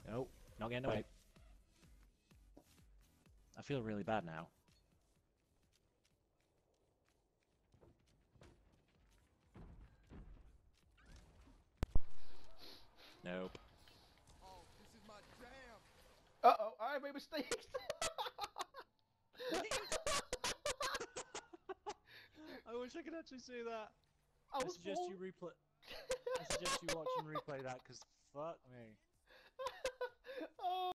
Nope, not getting away. I feel really bad now. Nope. Oh, this is my jam. Uh-oh, I made mistakes. I wish I could actually see that. I I was suggest you falling. replay. I suggest you watch and replay that, because fuck me.